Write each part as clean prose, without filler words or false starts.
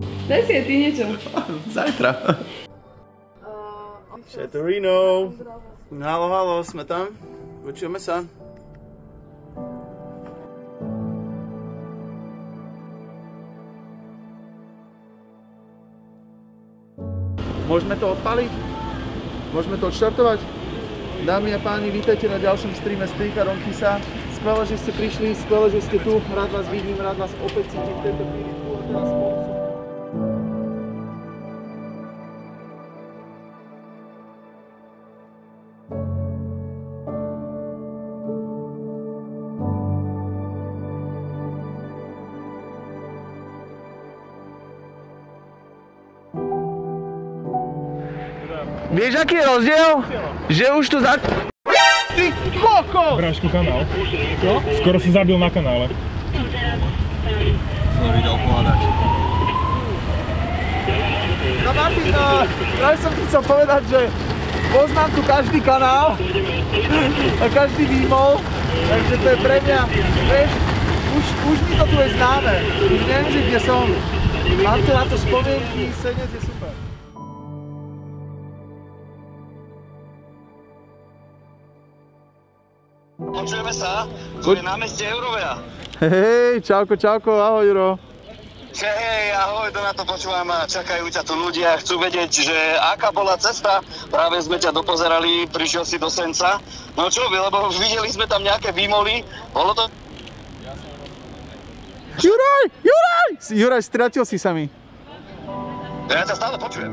Daj si aj ty niečo. Zajtra. Šetorino. Halo, halo, sme tam? Počujeme sa. Môžeme to odpaliť? Môžeme to odštartovať? Dámy a páni, vítajte na ďalšom streame z Trikarom Kisa. Skvelé, že ste prišli, skvelé, že ste tu. Rád vás vidím, rád vás opäť cítim v tejto chvíli tu a teraz spolu. Vieš, aký je rozdiel? Že už tu za... Ty kokos! Brášku kanál. Čo? Skoro si zabil na kanále. Som videl pohľadať. No Martin, práve som ti chcel povedať, že poznám tu každý kanál a každý výmol, takže to je pre mňa, vieš, už mi to tu je známe. Už neviem, že kde som. Mám tu na to spomienky, Senec je super. Počujeme sa, tu je námestie Eurovea. Hej, čauko, čauko, ahoj Juro. Hej, ahoj, to na to počúvam a čakajú ťa tu ľudia, chcú vedieť, že aká bola cesta. Práve sme ťa dopozerali, prišiel si do Senca. No čo by, lebo videli sme tam nejaké výmoly, bolo to... Juraj, Juraj! Juraj, stratil si sa mi. Ja ťa stále počujem.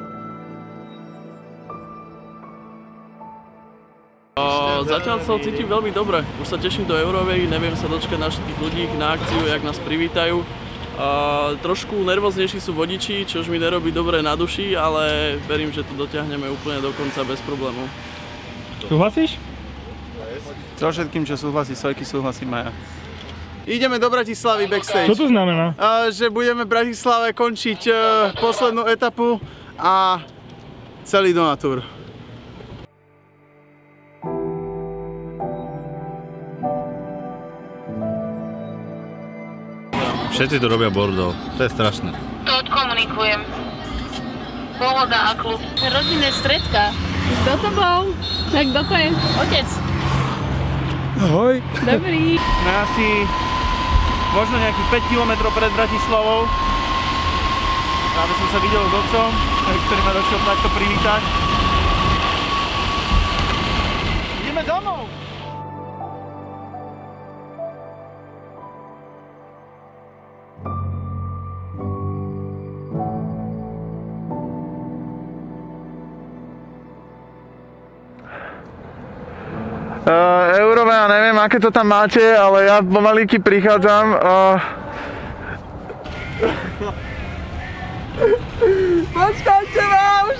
Zatiaľ sa cítim veľmi dobre. Už sa teším do Eurovej, neviem sa dočkať na všetkých ľudí na akciu, jak nás privítajú. Trošku nervóznejší sú vodiči, čo už mi nerobí dobre na duši, ale verím, že to dotiahneme úplne do konca bez problémov. Súhlasíš? So všetkým, čo súhlasí Sojky, súhlasím aj ja. Ideme do Bratislavy backstage. Čo to znamená? Že budeme v Bratislave končiť poslednú etapu a celý Donatour. Všetci tu robia bordel, to je strašné. To odkomunikujem. Pohoda a klub. Rodinné stredka. Kto to bol? Tak kto to je? Otec. Ahoj. Dobrý. Sme asi možno nejakých 5 km pred Bratislavou. Práve som sa videl s otcom, ktorý ma došiel takto privítať. Ideme domov! Eurovea, neviem, aké to tam máte, ale ja pomalíky prichádzam. Počkajte ma, už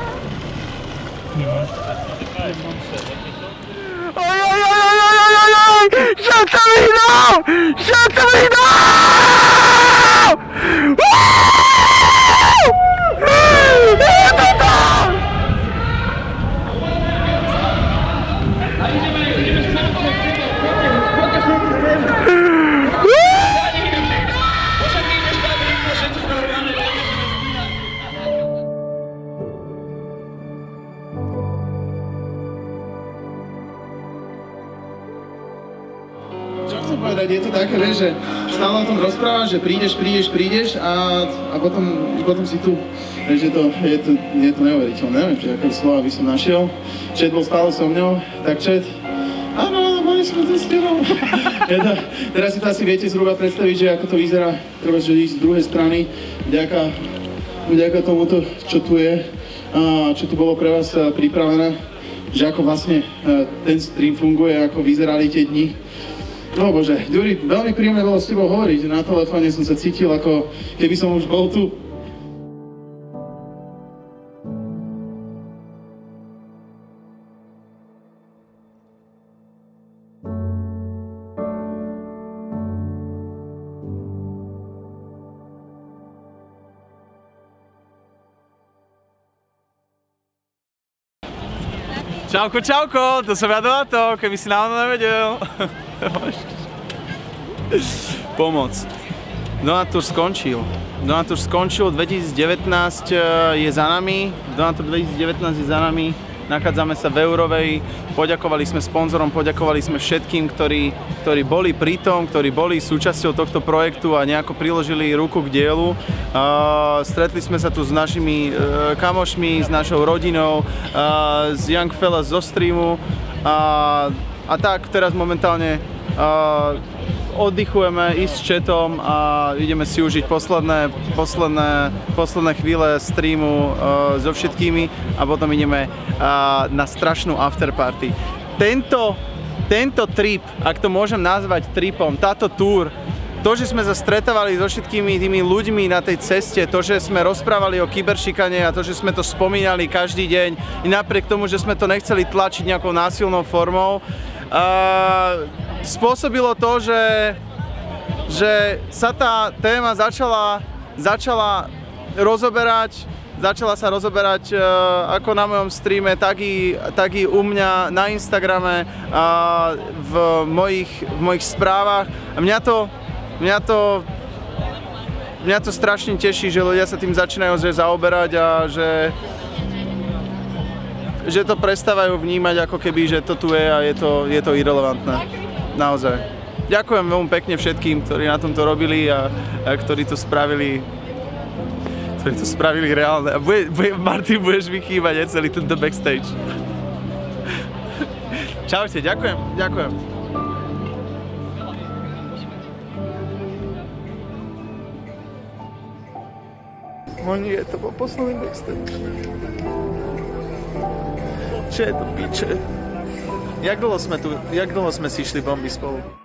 ojojojojojojojoj! Šatovino! Šatovino! Je to tam! Je to také, vieš, že stále o tom rozprávaš, že prídeš a potom si tu. Vieš, je to neuveriteľné, neviem, či aké slova by som našiel. Čet bol stále so mňou, tak Čet, áno, mali sme to s tebou. Teraz si to asi viete zhruba predstaviť, že ako to vyzerá, treba, že ísť z druhej strany, vďaka tomuto, čo tu je, čo tu bolo pre vás pripravené, že ako vlastne ten stream funguje, ako vyzerali tie dni. No bože, Ďuri, veľmi príjemné bolo s tebou hovoriť, na telefóne som sa cítil, ako keby som už bol tu. Čauko, čauko, to som ja Donato, keby si náhodou nevedel. Pomoc. Donatur skončil. 2019 je za nami. Donatur 2019 je za nami. Nachádzame sa v Eurovej. Poďakovali sme sponzorom, poďakovali sme všetkým, ktorí boli pri tom, ktorí boli súčasťou tohto projektu a nejako priložili ruku k dielu. Stretli sme sa tu s našimi kamošmi, s našou rodinou, s Young Fellas zo streamu a tak teraz momentálne oddychujeme, ísť s chatom a ideme si užiť posledné chvíle streamu so všetkými a potom ideme na strašnú afterparty. Tento trip, ak to môžem nazvať tripom, táto tour, to, že sme sa stretávali so všetkými tými ľuďmi na tej ceste, to, že sme rozprávali o kyberšikane a to, že sme to spomínali každý deň, i napriek tomu, že sme to nechceli tlačiť nejakou násilnou formou, spôsobilo to, že sa tá téma začala sa rozoberať ako na mojom streame, tak i u mňa na Instagrame, v mojich správach. A mňa to strašne teší, že ľudia sa tým začínajú zaoberať a že to prestávajú vnímať ako keby, že to tu je a je to irelevantné. Naozaj. Ďakujem veľmi pekne všetkým, ktorí na tomto robili a ktorí to spravili reálne. A Martin, budeš mi chýbať celý tento backstage. Čaute, ďakujem. Nie, to bol posledný backstage. Čo je to piče? Jak dlho sme si šli bomby spolu?